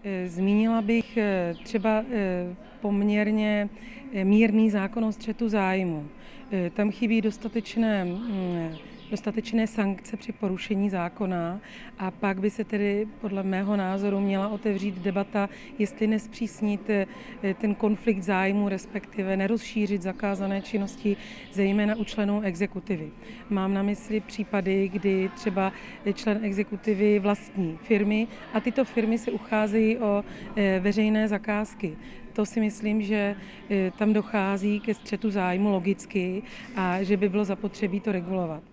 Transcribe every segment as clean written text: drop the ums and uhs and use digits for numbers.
Zmínila bych třeba poměrně mírný zákon o střetu zájmu. Tam chybí dostatečné sankce při porušení zákona a pak by se tedy podle mého názoru měla otevřít debata, jestli nespřísnit ten konflikt zájmu, respektive nerozšířit zakázané činnosti, zejména u členů exekutivy. Mám na mysli případy, kdy třeba člen exekutivy vlastní firmy a tyto firmy se ucházejí o veřejné zakázky. To si myslím, že tam dochází ke střetu zájmu logicky a že by bylo zapotřebí to regulovat.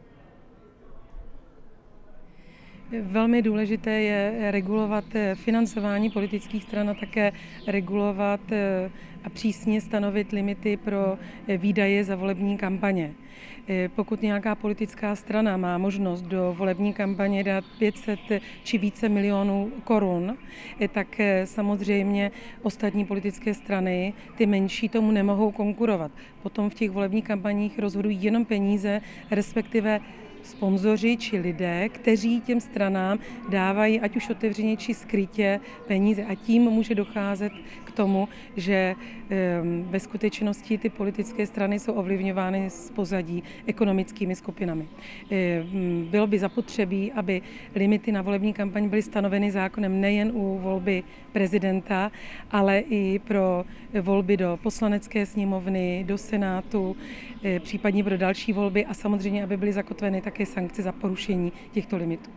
Velmi důležité je regulovat financování politických stran a také regulovat a přísně stanovit limity pro výdaje za volební kampaně. Pokud nějaká politická strana má možnost do volební kampaně dát 500 či více milionů korun, tak samozřejmě ostatní politické strany, ty menší, tomu nemohou konkurovat. Potom v těch volebních kampaních rozhodují jenom peníze, respektive sponzoři či lidé, kteří těm stranám dávají ať už otevřeně či skrytě peníze a tím může docházet k tomu, že ve skutečnosti ty politické strany jsou ovlivňovány z pozadí ekonomickými skupinami. Bylo by zapotřebí, aby limity na volební kampaň byly stanoveny zákonem nejen u volby prezidenta, ale i pro volby do poslanecké sněmovny, do Senátu, případně pro další volby a samozřejmě, aby byly zakotveny také sankce za porušení těchto limitů.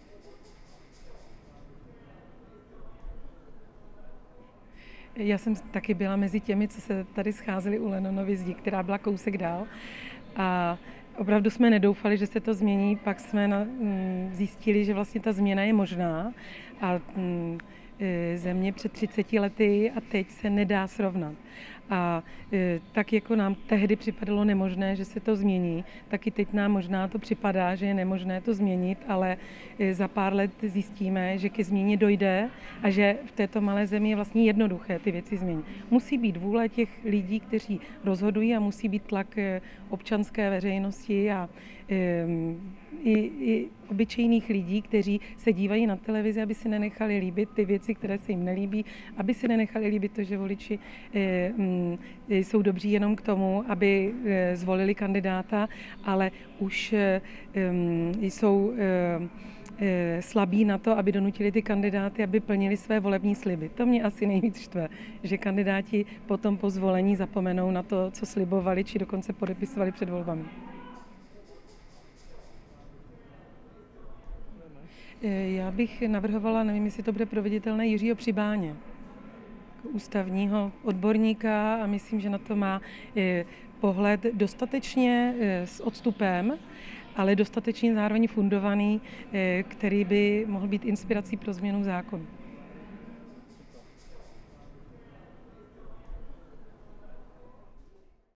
Já jsem taky byla mezi těmi, co se tady scházeli u Lenonovy zdi, která byla kousek dál. A opravdu jsme nedoufali, že se to změní, pak jsme zjistili, že vlastně ta změna je možná a země před 30 lety a teď se nedá srovnat. A tak jako nám tehdy připadalo nemožné, že se to změní, tak i teď nám možná to připadá, že je nemožné to změnit, ale za pár let zjistíme, že ke změně dojde a že v této malé zemi je vlastně jednoduché ty věci změnit. Musí být vůle těch lidí, kteří rozhodují a musí být tlak občanské veřejnosti a i obyčejných lidí, kteří se dívají na televizi, aby si nenechali líbit ty věci, které se jim nelíbí, aby si nenechali líbit to, že voliči jsou dobří jenom k tomu, aby zvolili kandidáta, ale už jsou slabí na to, aby donutili ty kandidáty, aby plnili své volební sliby. To mě asi nejvíc štve, že kandidáti potom po zvolení zapomenou na to, co slibovali, či dokonce podepisovali před volbami. Já bych navrhovala, nevím, jestli to bude proveditelné, Jiřího Přibáně, ústavního odborníka a myslím, že na to má pohled dostatečně s odstupem, ale dostatečně zároveň fundovaný, který by mohl být inspirací pro změnu zákonu.